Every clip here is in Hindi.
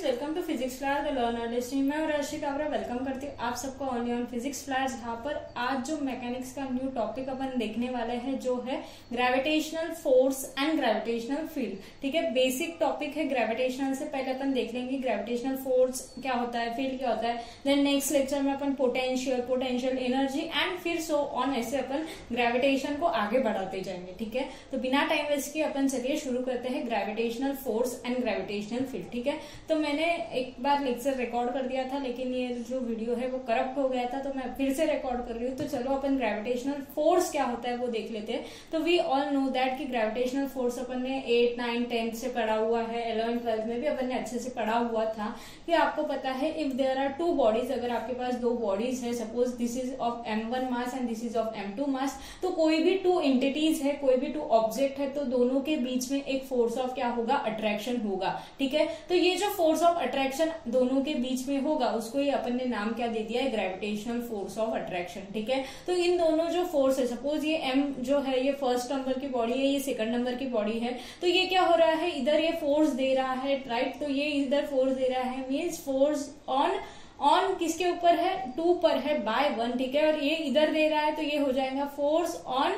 Welcome to physics flyer the learner listing. मैं राशि काबरा वेलकम करती हूँ आप सबको ओनली ऑन फिजिक्स फ्लायर, जहाँ पर आज जो मैकेनिक्स का न्यू टॉपिक अपन देखने वाले हैं जो है gravitational force and gravitational field. ठीक है, बेसिक टॉपिक है। ग्रेविटेशनल से पहले अपन देख लेंगे ग्रेविटेशनल फोर्स क्या होता है, फील्ड क्या होता है। देन नेक्स्ट लेक्चर में अपन पोटेंशियल एनर्जी एंड फिर सो ऑन, ऐसे अपन ग्रेविटेशन को आगे बढ़ाते जाएंगे। ठीक है, तो बिना टाइम वेस्ट किए अपन चलिए शुरू करते हैं gravitational force and gravitational field. ठीक है, तो मैंने एक बार लेक्चर रिकॉर्ड कर दिया था, लेकिन ये जो वीडियो है वो करप्ट हो गया था, तो मैं फिर से रिकॉर्ड कर रही हूँ। तो चलो अपन ग्रेविटेशनल फोर्स क्या होता है वो देख लेते हैं। तो वी ऑल नो दैट कि ग्रेविटेशनल फोर्स अपन ने 8, 9, 10 से पढ़ा हुआ है, 11, 12 में भी अपन ने अच्छे से पढ़ा हुआ था कि आपको पता है if there are two bodies, अगर आपके पास दो बॉडीज है, suppose this is of m1 mass and this is of m2 mass, तो कोई भी टू एंटिटीज है, कोई भी टू ऑब्जेक्ट है, तो दोनों के बीच में एक फोर्स ऑफ क्या होगा, अट्रैक्शन होगा। ठीक है, तो ये जो फोर्स ऑफ अट्रैक्शन दोनों के बीच में होगा उसको ही अपन ने नाम क्या दे दिया है, ग्रेविटेशनल फोर्स ऑफ अट्रैक्शन। ठीक है, तो इन दोनों जो फोर्स है, सपोज ये m जो है ये फर्स्ट नंबर की बॉडी है, ये सेकंड नंबर की बॉडी है, तो ये क्या हो रहा है, इधर ये फोर्स दे रहा है, राइट, तो ये इधर फोर्स दे रहा है, मीन्स फोर्स ऑन किसके ऊपर है, 2 पर है बाय 1। ठीक है, और ये इधर दे रहा है तो ये हो जाएगा फोर्स ऑन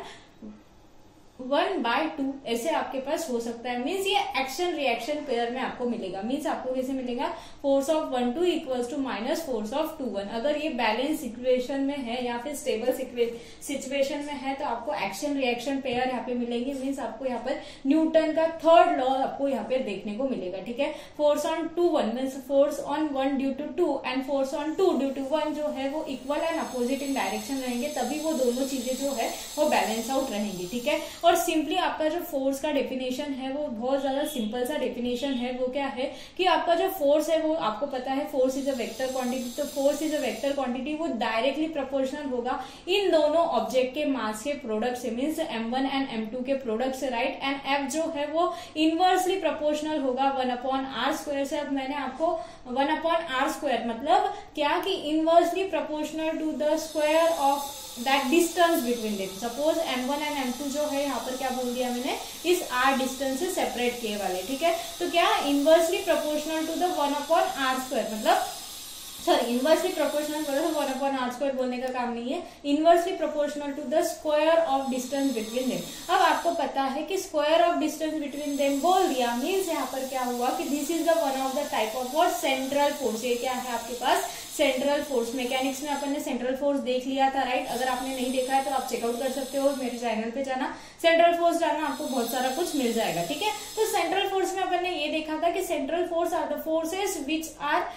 1/2, ऐसे आपके पास हो सकता है। मीन्स ये एक्शन रिएक्शन पेयर में आपको मिलेगा। मीन्स आपको कैसे मिलेगा, force of 1 2 equals to minus force of 2 1। अगर ये बैलेंस सिचुएशन में है या फिर स्टेबल सिचुएशन में है तो आपको एक्शन रिएक्शन पेयर यहाँ पे मिलेंगे। मीन्स आपको यहाँ पर न्यूटन का थर्ड लॉ आपको यहाँ पे देखने को मिलेगा। ठीक है, force on 2 1 means force on 1 due to 2 and force on 2 due to 1 जो है वो equal and opposite in direction रहेंगे, तभी वो दोनों चीजें जो है वो बैलेंस आउट रहेंगी। ठीक है, और सिंपली आपका जो फोर्स का डेफिनेशन है वो बहुत ज्यादा सिंपल सा डेफिनेशन है। वो क्या है कि आपका जो फोर्स है वो आपको पता है force is a vector quantity. तो force is a vector quantity, वो डायरेक्टली प्रोपोर्शनल होगा इन दोनों ऑब्जेक्ट के मास के प्रोडक्ट से, मीन्स m1 एंड m2 के प्रोडक्ट से, राइट। एंड f जो है वो इनवर्सली प्रोपोर्शनल होगा 1/r² से। अब मैंने आपको 1/r² मतलब क्या कि inversely proportional to the square of that distance between them. Suppose m1 and m2 जो है यहाँ पर क्या बोल दिया मैंने, इस r डिस्टेंस से सेपरेट किए वाले। ठीक है, तो क्या inversely proportional to the 1/r², मतलब सॉरी इनवर्सली प्रोपोर्शनल बोला तो 1/r² बोलने का काम नहीं है, inversely proportional to the square of distance between them. अब आपको पता है कि square of distance between them बोल दिया, मीन्स यहाँ पर क्या हुआ कि this is the one of the type of what, central force. ये क्या है आपके पास, सेंट्रल फोर्स। मैकेनिक्स में अपन ने सेंट्रल फोर्स देख लिया था, राइट। अगर आपने नहीं देखा है तो आप चेकआउट कर सकते हो, मेरे चैनल पे जाना, सेंट्रल फोर्स जाना, आपको बहुत सारा कुछ मिल जाएगा। ठीक है, तो सेंट्रल फोर्स में अपन ने ये देखा था कि central force are the forces which are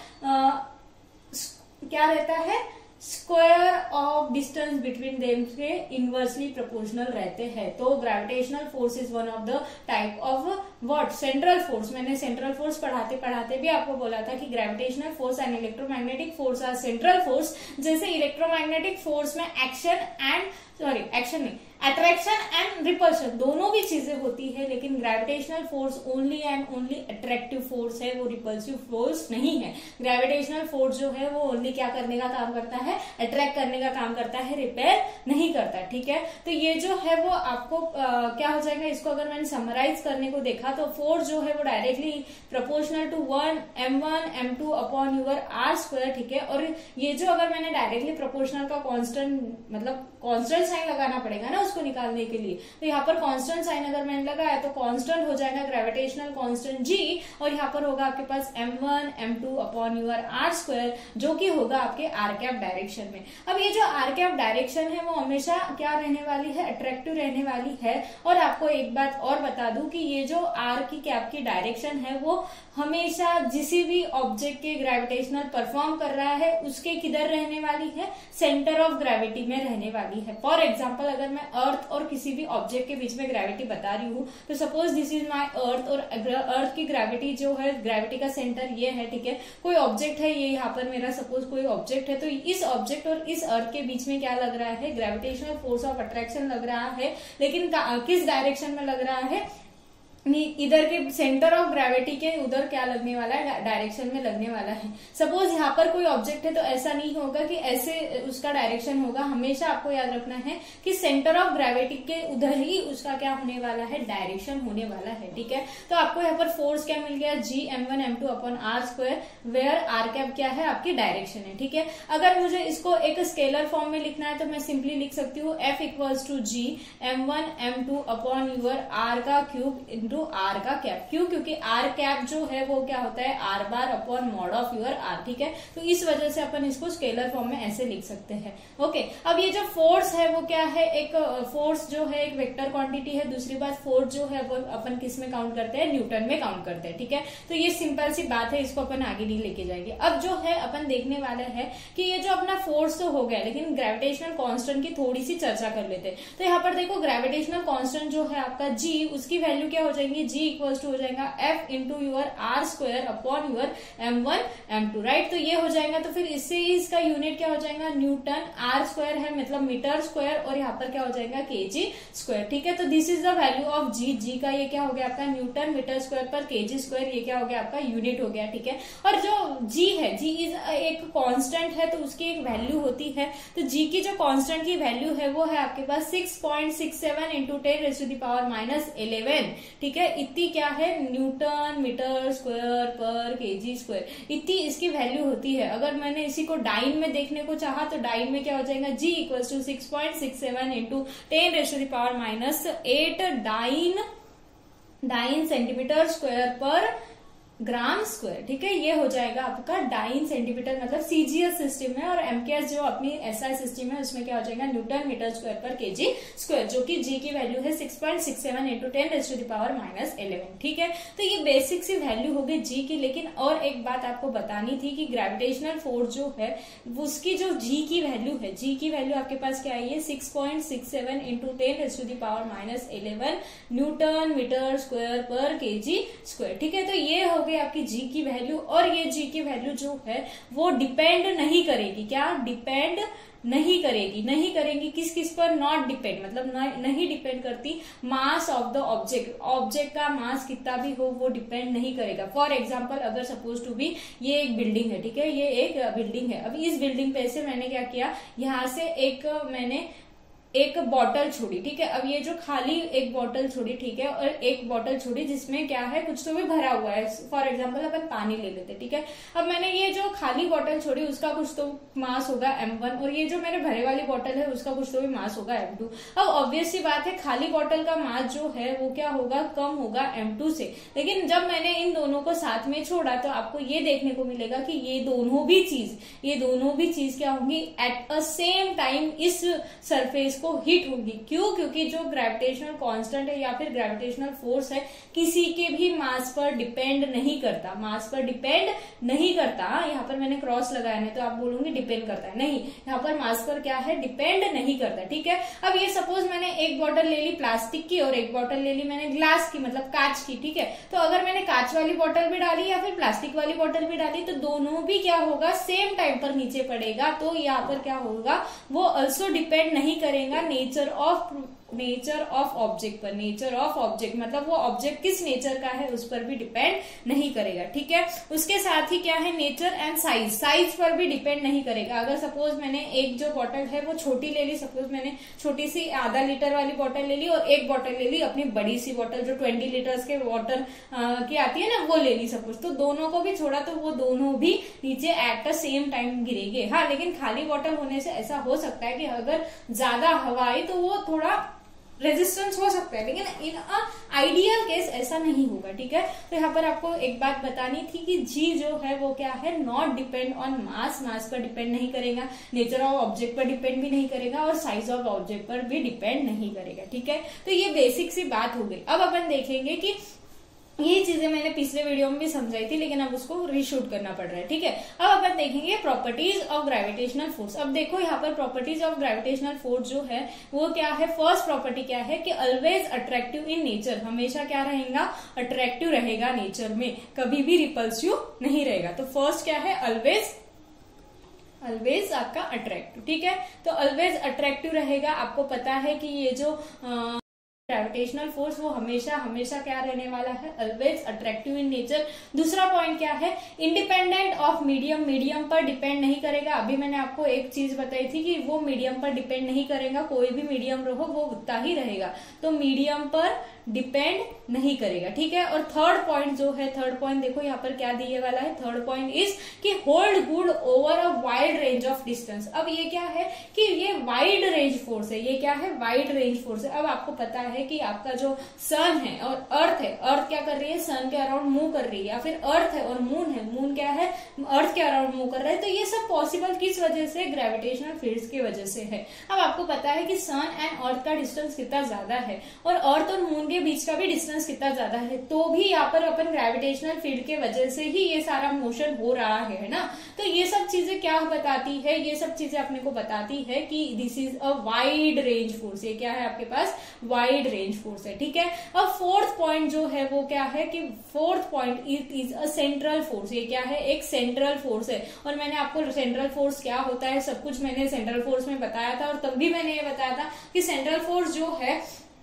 क्या रहता है, square of distance between them के इनवर्सली प्रोपोर्शनल रहते हैं। तो gravitational force is one of the type of what, central force. मैंने सेंट्रल फोर्स पढ़ाते पढ़ाते भी आपको बोला था कि gravitational force and electromagnetic force are central force. जैसे इलेक्ट्रोमैग्नेटिक फोर्स में एक्शन नहीं, अट्रैक्शन एंड रिपल्शन दोनों भी चीजें होती है, लेकिन gravitational force only and only attractive force है, वो रिपल्सिव फोर्स नहीं है। ग्रेविटेशनल फोर्स जो है वो ओनली क्या करने का काम करता है, अट्रैक्ट करने का काम करता है, रिपेल नहीं करता। ठीक है, तो ये जो है वो आपको क्या हो जाएगा, इसको अगर मैंने समराइज करने को देखा तो फोर्स जो है वो directly proportional to m1 m2 upon your r²। ठीक है, और ये जो अगर मैंने डायरेक्टली प्रोपोर्शनल का कांस्टेंट मतलब कांस्टेंट साइन लगाना पड़ेगा ना उसको निकालने के लिए, तो यहाँ पर कांस्टेंट साइन अगर मैंने लगाया तो कांस्टेंट हो जाएगा ग्रेविटेशनल कांस्टेंट g, और यहाँ पर होगा आपके पास m1 m2 upon your r², जो कि होगा आपके r डायरेक्शन में। अब ये जो r डायरेक्शन है वो हमेशा क्या रहने वाली है, अट्रैक्टिव रहने वाली है। और आपको एक बात और बता दूं कि ये जो r की डायरेक्शन है वो हमेशा किसी भी ऑब्जेक्ट के ग्रेविटेशनल परफॉर्म कर रहा है उसके किधर रहने वाली है, सेंटर ऑफ ग्रेविटी में रहने वाली है। फॉर एग्जाम्पल अगर मैं अर्थ और किसी भी ऑब्जेक्ट के बीच में ग्रेविटी बता रही हूँ, तो suppose this is my earth, और अर्थ की ग्रेविटी जो है, ग्रेविटी का सेंटर ये है। ठीक है, कोई ऑब्जेक्ट है, ये यहाँ पर मेरा सपोज कोई ऑब्जेक्ट है, तो इस ऑब्जेक्ट और इस अर्थ के बीच में क्या लग रहा है, ग्रेविटेशनल फोर्स ऑफ अट्रैक्शन लग रहा है, लेकिन किस डायरेक्शन में लग रहा है, इधर के सेंटर ऑफ ग्रेविटी के उधर क्या लगने वाला है, डायरेक्शन में लगने वाला है। सपोज यहाँ पर कोई ऑब्जेक्ट है तो ऐसा नहीं होगा कि ऐसे उसका डायरेक्शन होगा, हमेशा आपको याद रखना है कि सेंटर ऑफ ग्रेविटी के उधर ही उसका क्या होने वाला है, डायरेक्शन होने वाला है। ठीक है, तो आपको यहाँ पर फोर्स क्या मिल गया, Gm1m2 upon r square, where r cap क्या है, आपकी डायरेक्शन है। ठीक है, अगर मुझे इसको एक स्केलर फॉर्म में लिखना है तो मैं सिंपली लिख सकती हूँ F equals to Gm1m2 upon your r का क्यूब इंटू आर का कैप। क्यों, क्योंकि आर कैप जो है वो क्या होता है, r bar upon mod of your r. ठीक है, तो इस वजह से अपन इसको स्केलर फॉर्म में ऐसे लिख सकते हैं। ओके, अब ये जो फोर्स है वो क्या है, एक फोर्स जो है एक वेक्टर क्वांटिटी है। दूसरी बात, फोर्स जो है अपन किस में काउंट करते हैं, न्यूटन में काउंट करते हैं। ठीक है, तो ये सिंपल सी बात है, इसको अपन आगे नहीं लेके जाएंगे। अब जो है अपन देखने वाले हैं कि ये जो अपना फोर्स तो हो गया, लेकिन ग्रेविटेशनल कांस्टेंट की थोड़ी सी चर्चा कर लेते हैं। तो यहाँ पर देखो, ग्रेविटेशनल कांस्टेंट जो है आपका G, उसकी वैल्यू क्या हो जाएगी, G इक्वल्स टू हो जाएगा F into your r square upon your M1 M2, right. तो ये हो जाएगा, तो फिर इससे इसका यूनिट क्या हो जाएगा, न्यूटन, आर स्क्वायर है मतलब मीटर स्क्वायर, और यहाँ पर क्या हो जाएगा, kg स्क्वायर। ठीक है, तो this is the value of G का ये क्या हो गया आपका, न्यूटन मीटर स्क्वायर पर kg स्क्वायर, ये क्या हो गया आपका, यूनिट हो गया। ठीक है, और जो G है, G इज एक कांस्टेंट है, तो उसकी एक वैल्यू होती है। तो G की जो कांस्टेंट की वैल्यू है वो है आपके पास 6.67 इंटू 10⁻11। ठीक है, इतनी क्या है, न्यूटन मीटर स्क्वायर पर kg स्क्वायर, इतनी इसकी वैल्यू होती है। अगर मैंने इसी को डाइन में देखने को चाहा तो डाइन में क्या हो जाएगा, G equals to 6.67 into 10⁻8 dyne centimetre square पर ग्राम स्क्वायर। ठीक है, ये हो जाएगा आपका डाइन सेंटीमीटर, मतलब सीजीएस सिस्टम है, और एमकेएस जो अपनी एसआई सिस्टम है उसमें क्या हो जाएगा, न्यूटन मीटर स्क्वायर पर केजी स्क्वायर, जो कि जी की वैल्यू है 6.67 इंटू 10⁻11। ठीक है, तो ये बेसिक सी वैल्यू हो गई जी की। लेकिन और एक बात आपको बतानी थी कि ग्रेविटेशनल फोर्स जो है उसकी जो जी की वैल्यू है, जी की वैल्यू आपके पास क्या आई है, 6.67 इंटू 10⁻11 न्यूटन मीटर स्क्वायर पर केजी स्क्वायर। ठीक है, तो ये हो आपकी जी की वैल्यू, और ये जी की वैल्यू जो है वो डिपेंड नहीं करेगी, क्या डिपेंड नहीं करेगी किस किस पर, नॉट डिपेंड, मतलब नहीं डिपेंड करती मास ऑफ द ऑब्जेक्ट का मास कितना भी हो वो डिपेंड नहीं करेगा। फॉर एग्जांपल, अगर सपोज टू बी ये एक बिल्डिंग है, ठीक है, ये एक बिल्डिंग है। अब इस बिल्डिंग पे से मैंने क्या किया, यहाँ से मैंने एक बॉटल छोड़ी। ठीक है, अब ये जो खाली एक बॉटल छोड़ी, ठीक है, और एक बॉटल छोड़ी जिसमें क्या है, कुछ तो भी भरा हुआ है। फॉर एग्जांपल अपन पानी ले लेते, ठीक है। अब मैंने ये जो खाली बॉटल छोड़ी उसका कुछ तो मास होगा m1, और ये जो मेरे भरे वाली बॉटल है उसका कुछ तो भी मास होगा m2। अब ऑब्वियस सी बात है, खाली बॉटल का मास जो है वो क्या होगा, कम होगा m2 से। लेकिन जब मैंने इन दोनों को साथ में छोड़ा तो आपको ये देखने को मिलेगा कि ये दोनों भी चीज क्या होंगी, एट अ सेम टाइम इस सरफेस को हिट होगी। क्यों, क्योंकि जो ग्रेविटेशनल कांस्टेंट है या फिर ग्रेविटेशनल फोर्स है किसी के भी मास पर डिपेंड नहीं करता, यहाँ पर मैंने क्रॉस लगाया है तो आप बोलोगे डिपेंड करता है, नहीं, यहाँ पर मास पर क्या है, डिपेंड नहीं करता। ठीक है, अब ये सपोज मैंने एक बॉटल ले ली प्लास्टिक की और एक बॉटल ले ली मैंने ग्लास की, मतलब कांच की। ठीक है, तो अगर मैंने कांच वाली बॉटल भी डाली या फिर प्लास्टिक वाली बॉटल भी डाली तो दोनों भी क्या होगा, सेम टाइम पर नीचे पड़ेगा। तो यहाँ पर क्या होगा, वो ऑल्सो डिपेंड नहीं करेगा नेचर ऑफ ऑब्जेक्ट पर। नेचर ऑफ ऑब्जेक्ट मतलब वो ऑब्जेक्ट किस नेचर का है उस पर भी डिपेंड नहीं करेगा। ठीक है, उसके साथ ही क्या है, नेचर एंड साइज पर भी डिपेंड नहीं करेगा। अगर सपोज मैंने एक जो बॉटल है वो छोटी ले ली, सपोज मैंने छोटी सी आधा लीटर वाली बॉटल ले ली और एक बॉटल ले ली अपनी बड़ी सी बॉटल जो 20 लीटर्स के वाटर की आती है ना, वो ले ली सपोज, तो दोनों को भी छोड़ा तो वो दोनों भी नीचे एट द सेम टाइम गिरेंगे। हाँ, लेकिन खाली बॉटल होने से ऐसा हो सकता है कि अगर ज्यादा हवा आई तो वो थोड़ा रेजिस्टेंस हो सकता है, लेकिन इन आइडियल केस ऐसा नहीं होगा। ठीक है, तो यहाँ पर आपको एक बात बतानी थी कि जी जो है वो क्या है, नॉट डिपेंड ऑन मास पर डिपेंड नहीं करेगा, नेचर ऑफ ऑब्जेक्ट पर डिपेंड भी नहीं करेगा और साइज ऑफ ऑब्जेक्ट पर भी डिपेंड नहीं करेगा। ठीक है, तो ये बेसिक सी बात हो गई। अब अपन देखेंगे कि ये चीजें मैंने पिछले वीडियो में भी समझाई थी, लेकिन अब उसको रीशूट करना पड़ रहा है। ठीक है, अब अपन देखेंगे प्रॉपर्टीज ऑफ ग्रेविटेशनल फोर्स। अब देखो यहाँ पर प्रॉपर्टीज ऑफ ग्रेविटेशनल फोर्स जो है वो क्या है, फर्स्ट प्रॉपर्टी क्या है कि ऑलवेज अट्रैक्टिव इन नेचर, हमेशा क्या रहेगा, अट्रैक्टिव रहेगा नेचर में, कभी भी रिपल्सिव नहीं रहेगा। तो फर्स्ट क्या है, ऑलवेज आपका अट्रैक्टिव। ठीक है, तो ऑलवेज अट्रैक्टिव रहेगा। आपको पता है कि ये जो ग्रेविटेशनल फोर्स वो हमेशा हमेशा क्या रहने वाला है, ऑलवेज अट्रैक्टिव इन नेचर। दूसरा पॉइंट क्या है, इंडिपेंडेंट ऑफ मीडियम, मीडियम पर डिपेंड नहीं करेगा। अभी मैंने आपको एक चीज बताई थी कि वो मीडियम पर डिपेंड नहीं करेगा, कोई भी मीडियम रहो वो उतना ही रहेगा, तो मीडियम पर डिपेंड नहीं करेगा, ठीक है। और थर्ड पॉइंट जो है, थर्ड पॉइंट देखो यहाँ पर क्या दिए वाला है, थर्ड पॉइंट इज कि hold good over a wide range of distance. अब ये क्या है कि ये वाइड रेंज फोर्स है, ये क्या है, वाइड रेंज फोर्स है। अब आपको पता है कि आपका जो सन है और अर्थ है, अर्थ क्या कर रही है, सन के अराउंड मूव कर रही है, या फिर अर्थ है और मून है, मून क्या है, अर्थ के अराउंड मूव कर रहा है। तो ये सब पॉसिबल किस वजह से, ग्रेविटेशनल फील्ड्स की वजह से है। अब आपको पता है कि सन एंड अर्थ का डिस्टेंस कितना ज्यादा है और अर्थ और मून के बीच का भी डिस्टेंस कितना ज्यादा है, तो भी यहाँ पर अपन ग्रेविटेशनल फील्ड के वजह से ही ये सारा मोशन हो रहा है ना। तो ये सब चीजें क्या बताती है, ये सब चीजें अपने को बताती है कि this is a wide range force. ये क्या है, आपके पास वाइड रेंज फोर्स है, ठीक है। अब फोर्थ पॉइंट जो है वो क्या है कि fourth point is a central force. ये क्या है, एक सेंट्रल फोर्स है। और मैंने आपको सेंट्रल फोर्स क्या होता है सब कुछ मैंने सेंट्रल फोर्स में बताया था, और तब भी मैंने ये बताया था कि सेंट्रल फोर्स जो है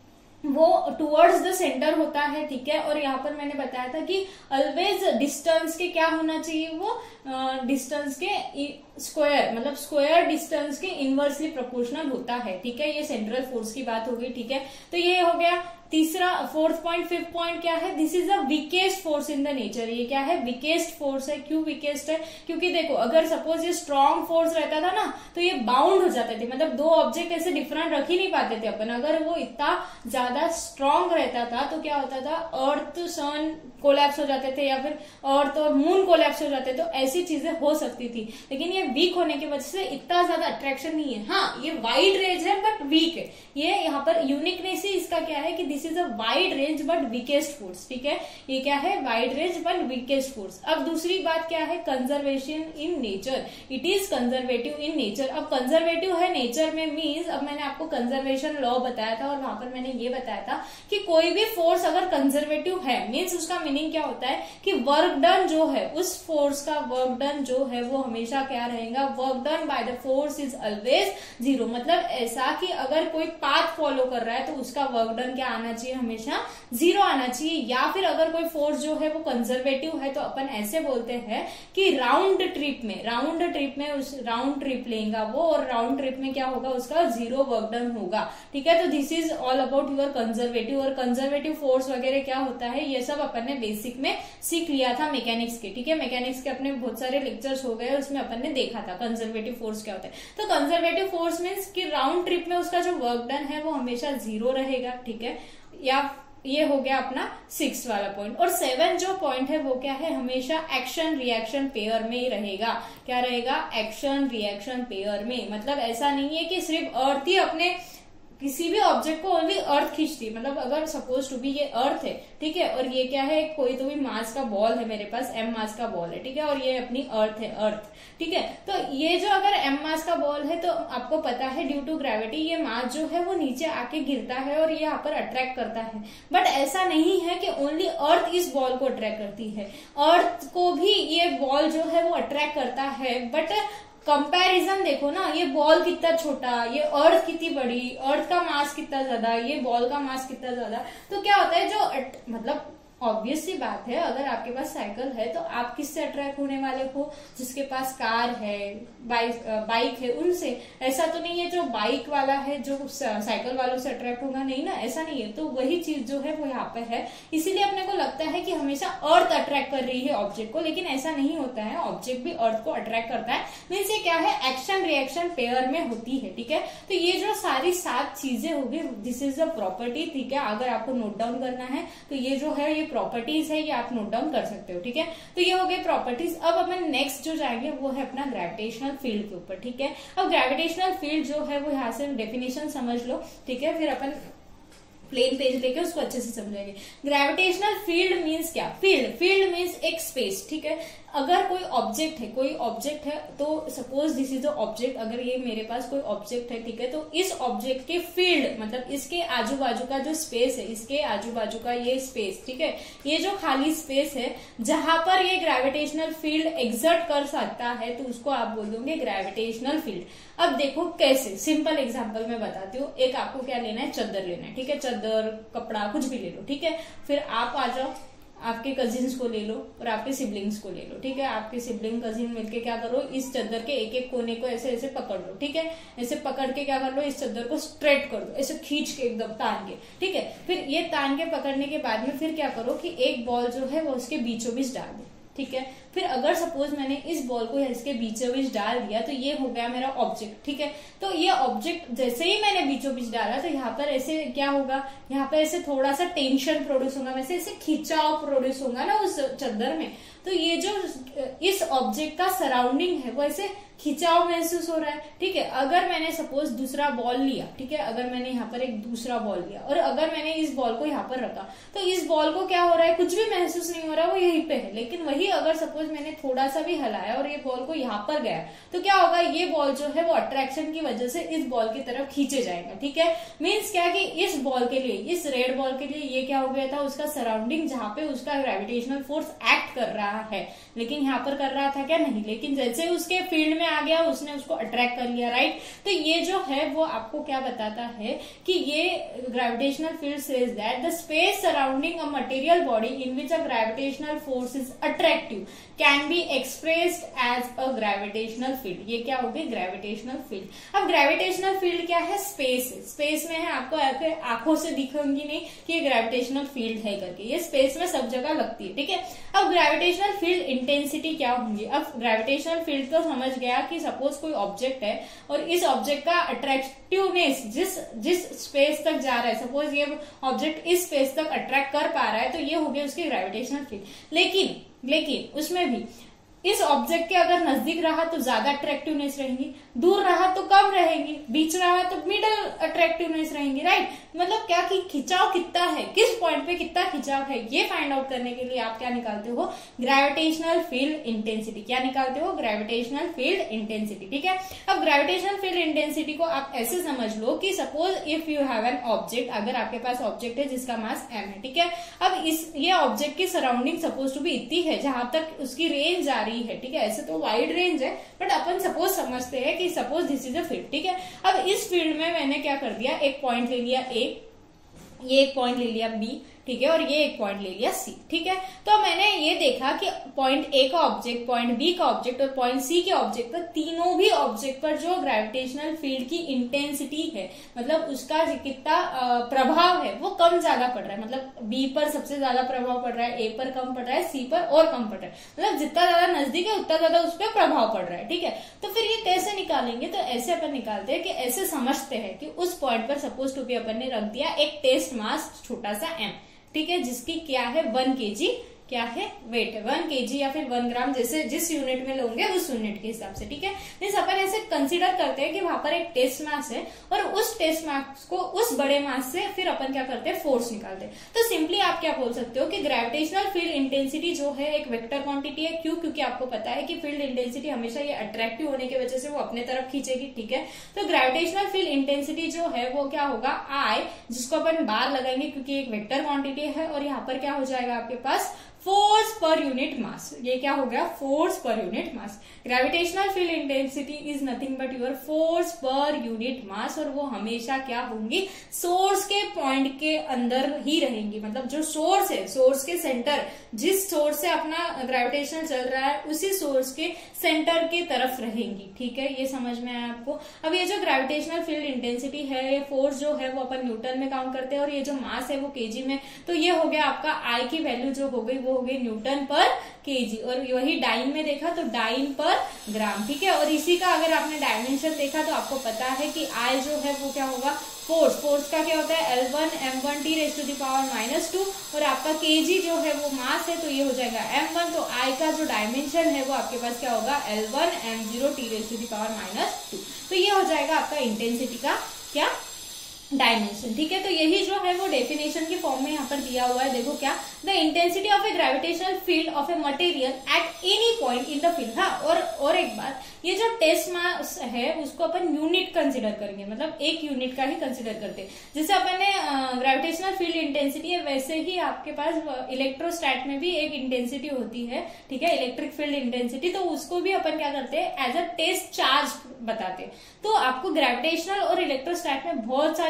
वो टुवर्ड्स द सेंटर होता है, ठीक है। और यहाँ पर मैंने बताया था कि ऑलवेज डिस्टेंस के क्या होना चाहिए, वो डिस्टेंस के स्क्वायर, मतलब स्क्वायर डिस्टेंस के इनवर्सली प्रोपोर्शनल होता है, ठीक है। ये सेंट्रल फोर्स की बात हो गई, ठीक है। तो ये हो गया तीसरा, फोर्थ पॉइंट। फिफ्थ पॉइंट क्या है, this is the weakest force in the nature. ये क्या है, वीकेस्ट फोर्स है। क्यों वीकेस्ट है, क्योंकि देखो अगर सपोज ये स्ट्रॉन्ग फोर्स रहता था ना तो ये बाउंड हो जाते थे, मतलब दो ऑब्जेक्ट ऐसे डिफरेंट रख ही नहीं पाते थे अपन। अगर वो इतना ज्यादा स्ट्रॉन्ग रहता था तो क्या होता था, अर्थ सन कोलैप्स हो जाते थे, या फिर अर्थ और मून कोलैप्स हो जाते, तो ऐसी चीजें हो सकती थी। लेकिन ये वीक होने की वजह से इतना ज्यादा अट्रैक्शन नहीं है। हाँ, ये वाइड रेंज है बट वीक है। ये यहाँ पर यूनिकनेस ही इसका क्या है कि this is a wide range but weakest force, ठीक है। ये क्या है, wide range but weakest force. अब दूसरी बात क्या है, conservation in nature, it is conservative in nature. अब कंजर्वेटिव है नेचर में मीन्स, अब मैंने आपको कंजर्वेशन लॉ बताया था और वहां पर मैंने ये बताया था कि कोई भी फोर्स अगर कंजर्वेटिव है मीन्स उसका मीनिंग क्या होता है कि वर्क डन जो है, उस फोर्स का वर्क डन जो है वो हमेशा क्या रहेगा, work done by the force is always zero. मतलब ऐसा कि अगर कोई पाथ फॉलो कर रहा है तो उसका वर्क डन क्या आना चाहिए, हमेशा जीरो आना चाहिए। या फिर अगर कोई फोर्स जो है वो कंजर्वेटिव है तो अपन ऐसे बोलते हैं कि राउंड ट्रिप में उस राउंड ट्रिप लेगा वो, और राउंड ट्रिप में क्या होगा, उसका जीरो वर्क डन होगा, ठीक है। तो this is all about your conservative. और कंजर्वेटिव फोर्स वगैरह क्या होता है, ये सब अपन ने बेसिक में सीख लिया था मैकेनिक्स के, ठीक है। मैकेनिक्स के अपने बहुत सारे लेक्चर्स हो गए, उसमें अपन ने देखा था कंजर्वेटिव फोर्स क्या होता है। तो कंजर्वेटिव फोर्स मीन्स कि राउंड ट्रिप में उसका जो वर्क डन है वो हमेशा जीरो रहेगा, ठीक है। या ये हो गया अपना 6 वाला पॉइंट। और 7 जो पॉइंट है वो क्या है, हमेशा एक्शन रिएक्शन पेयर में ही रहेगा। क्या रहेगा, एक्शन रिएक्शन पेयर में। मतलब ऐसा नहीं है कि सिर्फ अर्थ ही अपने किसी भी ऑब्जेक्ट को ओनली अर्थ खींचती, मतलब अगर सपोज टू बी ये अर्थ है, ठीक है, और ये क्या है, कोई तो भी मास का बॉल है मेरे पास, m मास का बॉल है, ठीक है, और ये अपनी अर्थ है, अर्थ, ठीक है। तो ये जो अगर m मास का बॉल है तो आपको पता है ड्यू टू ग्रेविटी ये मास जो है वो नीचे आके गिरता है और ये यहाँ पर अट्रैक्ट करता है। बट ऐसा नहीं है कि ओनली अर्थ इस बॉल को अट्रैक्ट करती है, अर्थ को भी ये बॉल जो है वो अट्रैक्ट करता है। बट कंपैरिजन देखो ना, ये बॉल कितना छोटा, ये अर्थ कितनी बड़ी, अर्थ का मास कितना ज्यादा, ये बॉल का मास कितना ज्यादा। तो क्या होता है, जो मतलब ऑब्वियस सी बात है, अगर आपके पास साइकिल है तो आप किससे अट्रैक्ट होने वाले हो, जिसके पास कार है, बाइक है, उनसे। ऐसा तो नहीं है जो बाइक वाला है जो साइकिल वालों से अट्रैक्ट होगा, नहीं ना, ऐसा नहीं है। तो वही चीज जो है वो यहाँ पे है। इसीलिए अपने को लगता है कि हमेशा अर्थ अट्रैक्ट कर रही है ऑब्जेक्ट को, लेकिन ऐसा नहीं होता है, ऑब्जेक्ट भी अर्थ को अट्रैक्ट करता है। मीन्स ये क्या है, एक्शन रिएक्शन पेयर में होती है, ठीक है। तो ये जो सारी 7 चीजें होगी, दिस इज द प्रॉपर्टी, ठीक है। अगर आपको नोट डाउन करना है तो ये जो है ये प्रॉपर्टीज है, ये आप नोट डाउन कर सकते हो, ठीक है। तो ये हो गए प्रॉपर्टीज। अब अपन नेक्स्ट जो जाएंगे वो है अपना ग्रेविटेशनल फील्ड के ऊपर, ठीक है। अब ग्रेविटेशनल फील्ड जो है वो यहाँ से डेफिनेशन समझ लो, ठीक है, फिर अपन प्लेन पेज लेके उसको अच्छे से समझेंगे। ग्रेविटेशनल फील्ड मींस क्या, फील्ड मींस एक स्पेस, ठीक है। अगर कोई ऑब्जेक्ट है तो suppose this is the object, अगर ये मेरे पास कोई ऑब्जेक्ट है, ठीक है, तो इस ऑब्जेक्ट के फील्ड मतलब इसके आजू बाजू का जो स्पेस है, इसके आजू बाजू का ये स्पेस, ठीक है, ये जो खाली स्पेस है जहां पर ये ग्रेविटेशनल फील्ड एग्जर्ट कर सकता है तो उसको आप बोल दोगे ग्रेविटेशनल फील्ड। अब देखो कैसे, सिंपल एग्जांपल में बताती हूँ। एक आपको क्या लेना है, चद्दर लेना है, ठीक है। चादर, कपड़ा, कुछ भी ले लो, ठीक है। फिर आप आ जाओ, आपके कजिन्स को ले लो और आपके सिबलिंग्स को ले लो, ठीक है। आपके सिबलिंग कजिन मिलके क्या करो, इस चादर के एक एक कोने को ऐसे ऐसे पकड़ लो, ठीक है। ऐसे पकड़ के क्या कर लो, इस चादर को स्ट्रेट कर दो, ऐसे खींच के एकदम तान के, ठीक है। फिर ये तान के पकड़ने के बाद में फिर क्या करो कि एक बॉल जो है वो उसके बीचों बीच डाल दो, ठीक है। फिर अगर सपोज मैंने इस बॉल को इसके बीचों बीच डाल दिया तो ये हो गया मेरा ऑब्जेक्ट, ठीक है। तो ये ऑब्जेक्ट जैसे ही मैंने बीचों बीच डाला तो यहाँ पर ऐसे क्या होगा, यहाँ पर ऐसे थोड़ा सा टेंशन प्रोड्यूस होगा, वैसे ऐसे खिंचाव प्रोड्यूस होगा ना उस चादर में। तो ये जो इस ऑब्जेक्ट का सराउंडिंग है वो ऐसे खिंचाव महसूस हो रहा है, ठीक है। अगर मैंने सपोज दूसरा बॉल लिया, ठीक है, अगर मैंने यहाँ पर एक दूसरा बॉल लिया और अगर मैंने इस बॉल को यहाँ पर रखा तो इस बॉल को क्या हो रहा है, कुछ भी महसूस नहीं हो रहा, वो यहीं पे है। लेकिन वही अगर सपोज मैंने थोड़ा सा भी हिलाया और ये बॉल को यहाँ पर गया तो क्या होगा, ये बॉल जो है वो अट्रैक्शन की वजह से इस बॉल की तरफ खींचे जाएगा, ठीक है। मीन्स क्या कि इस बॉल के लिए, इस रेड बॉल के लिए ये क्या हो गया था, उसका सराउंडिंग जहां पे उसका ग्रेविटेशनल फोर्स एक्ट कर रहा है, लेकिन यहाँ पर कर रहा था क्या, नहीं। लेकिन जैसे उसके फील्ड में आ गया उसने उसको अट्रैक्ट कर लिया, राइट। तो ये जो है वो आपको क्या बताता है कि ये gravitational field says that the space surrounding a material body in which a gravitational force is attractive can be expressed as a gravitational field. ये क्या होगी, ग्रेविटेशनल फील्ड। अब ग्रेविटेशनल फील्ड क्या है, स्पेस है, स्पेस में है, आपको आंखों से दिखेंगी नहीं कि ये ग्रेविटेशनल फील्ड है करके, ये स्पेस में सब जगह लगती है, ठीक है। अब ग्रेविटेशनल फील्ड इंटेंसिटी क्या होंगी, अब ग्रेविटेशनल फील्ड तो समझ गया कि सपोज कोई ऑब्जेक्ट है और इस ऑब्जेक्ट का अट्रैक्टिवनेस जिस स्पेस तक जा रहा है, सपोज ये ऑब्जेक्ट इस स्पेस तक अट्रैक्ट कर पा रहा है तो ये हो गया उसकी ग्रेविटेशनल फील्ड। लेकिन उसमें भी इस ऑब्जेक्ट के अगर नजदीक रहा तो ज्यादा अट्रैक्टिवनेस रहेंगी, दूर रहा तो कम रहेंगी, बीच रहा तो मिडल अट्रैक्टिवनेस रहेंगी, राइट। मतलब क्या कि खिंचाव कितना है, किस पॉइंट पे कितना खिंचाव है, ये फाइंड आउट करने के लिए आप क्या निकालते हो, ग्रेविटेशनल फील्ड इंटेंसिटी। क्या निकालते हो, ग्रेविटेशनल फील्ड इंटेंसिटी, ठीक है। अब ग्रेविटेशनल फील्ड इंटेंसिटी को आप ऐसे समझ लो कि suppose if you have an object, अगर आपके पास ऑब्जेक्ट है जिसका मास m है, ठीक है। अब ये ऑब्जेक्ट की सराउंडिंग सपोज टू बी इतनी है जहां तक उसकी रेंज जा रही है, ठीक है। ऐसे तो वाइड रेंज है बट अपन सपोज समझते हैं कि suppose this is a field, ठीक है। अब इस फील्ड में मैंने क्या कर दिया, एक पॉइंट ले लिया A, ये एक पॉइंट ले लिया B, ठीक है, और ये एक पॉइंट ले लिया C, ठीक है। तो मैंने ये देखा कि पॉइंट A का ऑब्जेक्ट, पॉइंट B का ऑब्जेक्ट और पॉइंट C के ऑब्जेक्ट पर, तीनों भी ऑब्जेक्ट पर जो ग्रेविटेशनल फील्ड की इंटेंसिटी है, मतलब उसका कितना प्रभाव है वो कम ज्यादा पड़ रहा है। मतलब B पर सबसे ज्यादा प्रभाव पड़ रहा है, A पर कम पड़ रहा है, C पर और कम पड़ रहा है। मतलब जितना ज्यादा नजदीक है उतना ज्यादा उस पर प्रभाव पड़ रहा है, ठीक है। तो फिर ये कैसे निकालेंगे, तो ऐसे अपन निकालते हैं कि ऐसे समझते हैं कि उस पॉइंट पर सपोज टू बी अपन ने रख दिया एक टेस्ट मास छोटा सा m, ठीक है, जिसकी क्या है 1 kg, क्या है वेट है 1 kg या फिर 1 ग्राम, जैसे जिस यूनिट में लोगे उस यूनिट के हिसाब से, ठीक है। मींस अपन ऐसे कंसीडर करते हैं कि वहां पर एक टेस्ट मास है और उस टेस्ट मास को उस बड़े मास से फिर अपन क्या करते हैं, फोर्स निकालते हैं। तो सिंपली आप क्या बोल सकते हो कि ग्रेविटेशनल फील्ड इंटेंसिटी जो है एक वेक्टर क्वांटिटी है। क्यों, क्योंकि आपको पता है कि फील्ड इंटेंसिटी हमेशा ये अट्रैक्टिव होने की वजह से वो अपने तरफ खींचेगी, ठीक है। तो ग्रेविटेशनल फील्ड इंटेंसिटी जो है वो क्या होगा, I, जिसको अपन बार लगाएंगे क्योंकि एक वेक्टर क्वांटिटी है, और यहाँ पर क्या हो जाएगा आपके पास फोर्स पर यूनिट मास। ये क्या हो गया, फोर्स पर unit mass. Gravitational field intensity is nothing but your force पर यूनिट मास, और वो हमेशा क्या होंगी, सोर्स के पॉइंट के अंदर ही रहेंगी। मतलब जो सोर्स है, सोर्स के सेंटर, जिस सोर्स से अपना ग्रेविटेशन चल रहा है उसी सोर्स के सेंटर की तरफ रहेंगी, ठीक है। ये समझ में आया आपको। अब ये जो ग्रेविटेशनल फील्ड इंटेंसिटी है, ये फोर्स जो है वो अपन न्यूटन में काउंट करते हैं, और ये जो मास है वो केजी में। तो ये हो गया आपका I की वैल्यू जो हो गई वो हो गई न्यूटन पर केजी, और वही डाइन में देखा तो डाइन पर ग्राम, ठीक है। और इसी का अगर आपने डायमेंशन देखा तो आपको पता है कि I जो है वो क्या होगा, फोर्स का क्या होता है L1 m1 t⁻⁻², और आपका kg जो है वो मास है तो ये हो जाएगा m1। तो I का जो डायमेंशन है वो आपके पास क्या होगा, L1 m0 t⁻²। तो ये हो जाएगा आपका इंटेंसिटी का क्या, डायमेंशन, ठीक है। तो यही जो है वो डेफिनेशन के फॉर्म में यहाँ पर दिया हुआ है। देखो क्या, the intensity of a gravitational field of a material at any point in the field. हाँ, और एक बात, ये जो टेस्ट मास है उसको अपन यूनिट कंसिडर करेंगे, मतलब एक यूनिट का ही कंसिडर करते हैं। जैसे अपन ने ग्रेविटेशनल फील्ड इंटेंसिटी है, वैसे ही आपके पास इलेक्ट्रोस्टैट में भी एक इंटेंसिटी होती है, ठीक है, इलेक्ट्रिक फील्ड इंटेंसिटी। तो उसको भी अपन क्या करते हैं, एज अ टेस्ट चार्ज बताते हैं। तो आपको ग्रेविटेशनल और इलेक्ट्रोस्टैट में बहुत सारे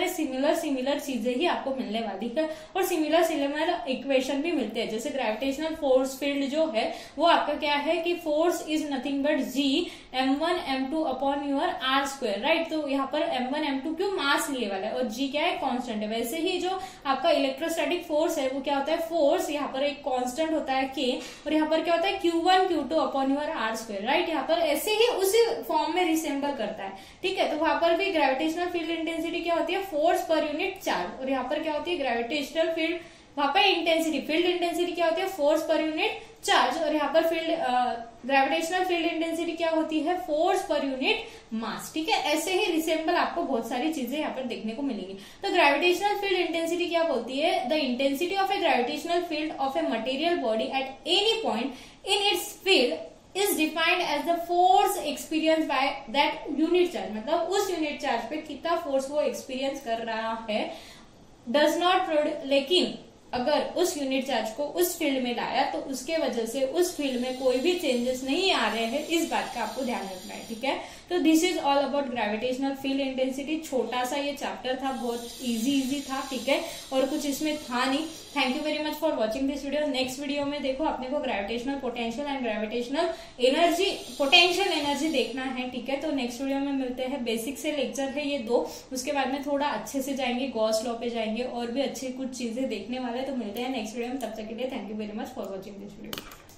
सारे सिमिलर चीजें ही आपको मिलने वाली है और सिमिलर इक्वेशन भी मिलते हैं। जैसे ग्रेविटेशनल फोर्स फील्ड जो है वो आपका क्या है कि force is nothing but G m1 m2 upon your r square, right. तो यहाँ पर m1 m2 क्यों मास लिए वाला है और g क्या है, कांस्टेंट है। वैसे ही जो आपका इलेक्ट्रोस्टैटिक फोर्स है वो क्या होता है, फोर्स यहाँ पर एक कांस्टेंट होता है k और यहाँ पर क्या होता है q1 q2 upon your r square, right. यहाँ पर ऐसे ही उसी फॉर्म में रिसेंबल करता है, ठीक है। तो वहां पर भी ग्रेविटेशनल फील्ड इंटेंसिटी क्या होती है, फोर्स पर यूनिट चार्ज, और यहाँ पर क्या होती है ग्रेविटेशनल फील्ड, वहां पर इंटेंसिटी, फील्ड इंटेंसिटी क्या होती है, फोर्स पर यूनिट चार्ज, और यहाँ पर ग्रेविटेशनल फील्ड इंटेंसिटी क्या होती है, फोर्स पर यूनिट मास, ठीक है। ऐसे ही रिसेंबल आपको बहुत सारी चीजें यहाँ पर देखने को मिलेंगी। तो ग्रेविटेशनल फील्ड इंटेंसिटी क्या बोलती है, the intensity of a gravitational field of a material body at any point in its field is defined as the force experienced by that unit charge, मतलब उस यूनिट चार्ज पे कितना फोर्स वो एक्सपीरियंस कर रहा है, does not produce, लेकिन अगर उस यूनिट चार्ज को उस फील्ड में लाया तो उसके वजह से उस फील्ड में कोई भी चेंजेस नहीं आ रहे हैं, इस बात का आपको ध्यान रखना है, ठीक है। तो this is all about gravitational field intensity. छोटा सा ये चैप्टर था, बहुत इजी था, ठीक है, और कुछ इसमें था नहीं। Thank you very much for watching this video. Next video में देखो अपने को gravitational potential and gravitational energy, potential energy देखना है, ठीक है। तो नेक्स्ट वीडियो में मिलते हैं। बेसिक से लेक्चर है ये 2, उसके बाद में थोड़ा अच्छे से जाएंगे, गॉस लॉ पे जाएंगे और भी अच्छी कुछ चीजें देखने वाले। तो मिलते हैं नेक्स्ट वीडियो में, तब तक के लिए thank you very much for watching this video.